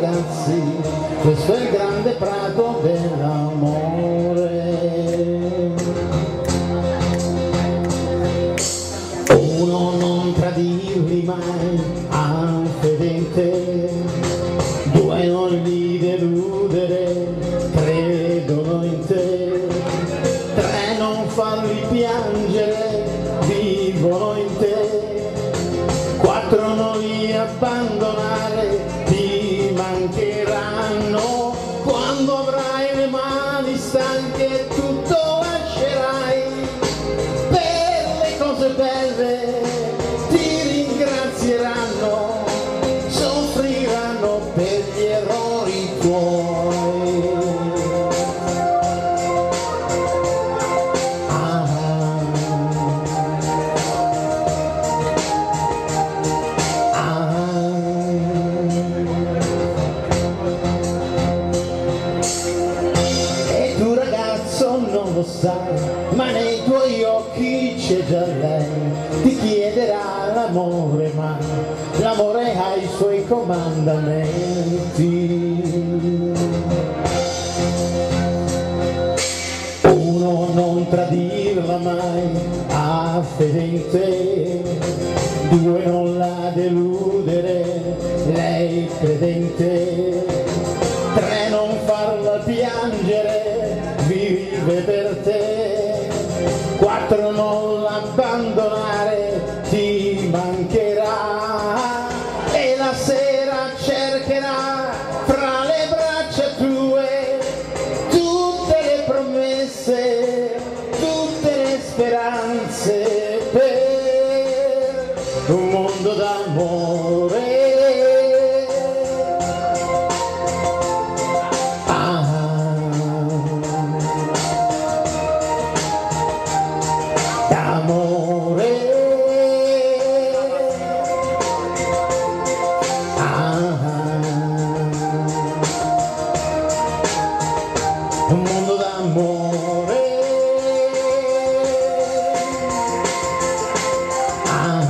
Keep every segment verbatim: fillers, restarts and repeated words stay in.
ragazzi, questo è il grande prato dell'amore. Uno non tradirli mai al fedente, due non li deludere, credono in te, tre non farli piangere, vivono in te, quattro non li abbandonare, ti mancheranno, quando avrai le mani stanche tutto lascerai, per le cose belle ti ringrazieranno, soffriranno per gli errori tuoi. Ah, ah. E tu ragazzo non lo sai, ma nei tuoi occhi c'è già lei, ti chiederà l'amore, ma l'amore ha i suoi comandamenti. Uno non tradirla mai, a fedente, due non la deludere, lei credente, tre non farla piangere, vive per te, quattro non l'abbandonare, ti mancherà e la sera cercherà fra le braccia tue tutte le promesse, tutte le speranze per un mondo d'amore. D'amore, ah, un mondo d'amore, ah,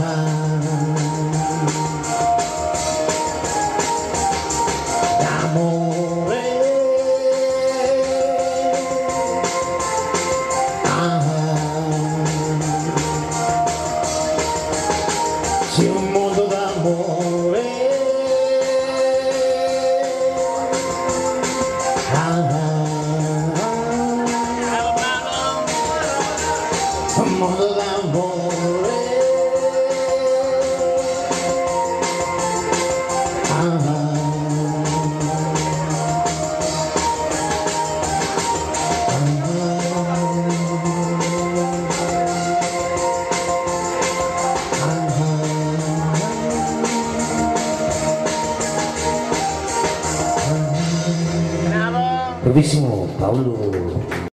d'amore, sì, un mondo d'amore, ah, un mondo d'amore, ah. Bravissimo Paolo.